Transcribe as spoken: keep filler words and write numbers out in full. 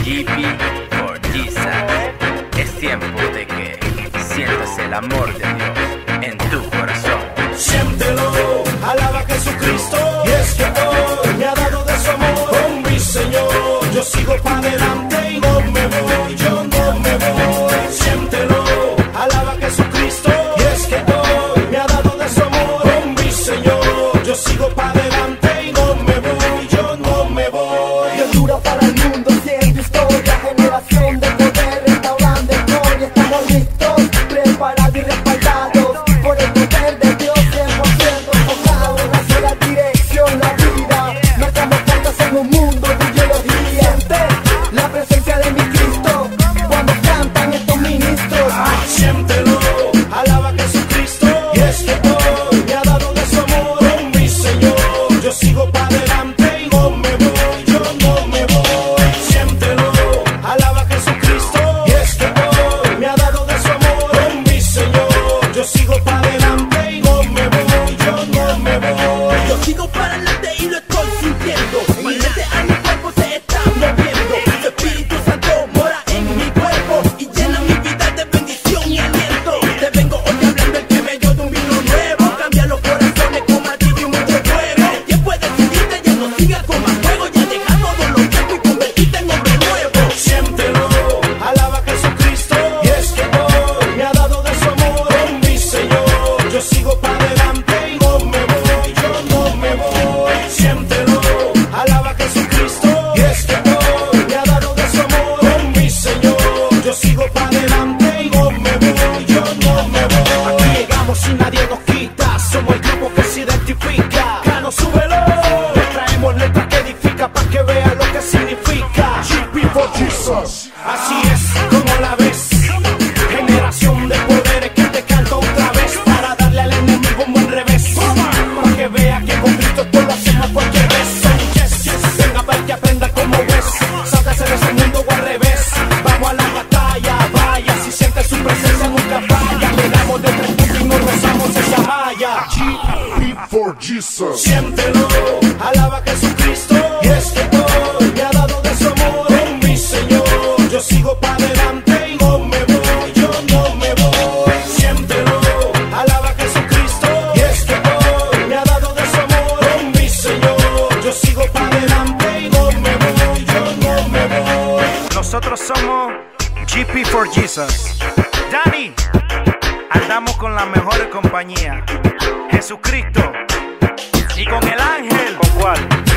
G P for Jesus. Es tiempo de que sientas el amor de Dios en tu corazón. Siéntelo, alaba a Jesucristo. Y es que hoy me ha dado de su amor. Con mi Señor yo sigo para adelante y no me voy, yo no me voy. Siéntelo, alaba a Jesucristo. Y es que hoy me ha dado de su amor. Con mi Señor yo sigo para adelante y no me voy, yo no me voy. Dios dura para el mundo, siendo historia, generación de poder, restaurando historia. Estamos listos, preparados y respaldados por el poder de Dios, cien por ciento enfocados en hacia la dirección, la vida. Marcamos pautas en un mundo de ideología. Siente la presencia de mi Cristo cuando cantan estos ministros. Ah, siéntelo, alaba a Jesucristo. Y es que hoy me ha dado de su amor. Con mi Señor yo sigo para adelante y no me voy, yo no me voy. Siéntelo, alaba a Jesucristo. Y es que hoy me ha dado de su amor. Con mi Señor yo sigo para adelante y no me voy, yo no me voy. Yo sigo para adelante y lo estoy sintiendo. Mi mente a mi cuerpo se está moviendo. Tu Espíritu Santo mora en mi cuerpo y llena mi vida de bendición y aliento. Te vengo hoy hablando el que me dio de un vino nuevo. Cambia los corazones con martillo y mucho fuego. Tiempo de decidirte, ya no sigas con más fuego. Ya deja todo lo viejo y convertirte en hombre nuevo. Siéntelo, alaba a Jesucristo. Y es que hoy me ha dado de su amor. Con mi Señor yo sigo para adelante y no me voy, yo no me voy. Siéntelo, alaba a Jesucristo. Y es que hoy me ha dado de su amor. Con mi Señor yo sigo para adelante y no me voy, yo no me voy. Aquí llegamos y nadie nos quita. Somos el grupo que se identifica. Cano, súbelo. Le traemos letras que edifica para que vea lo que significa. G P for Jesus. Así es como la ves. Generación de poderes que te canto otra vez para darle al enemigo un buen revés. Para que vea que con Cristo todo lo hacemos cualquier vez. Yes, yes. Venga para que aprenda como ves. Sálgase de ese mundo o al revés. Vamos a la batalla, vaya. Si sientes su presencia nunca falla. Le damos de tres puntos y nos rezamos esa malla. G P for Jesus. Siéntelo, alaba a Jesucristo. Y es que hoy me ha dado de su amor. Con mi Señor yo sigo para adelante y no me voy, yo no me voy. Siéntelo, alaba a Jesucristo. Y es que hoy me ha dado de su amor. Con mi Señor yo sigo para adelante y no me voy, yo no me voy. Nosotros somos G P for Jesus. Dani, andamos con la mejor compañía, Jesucristo, y con el ángel. ¿Con cuál?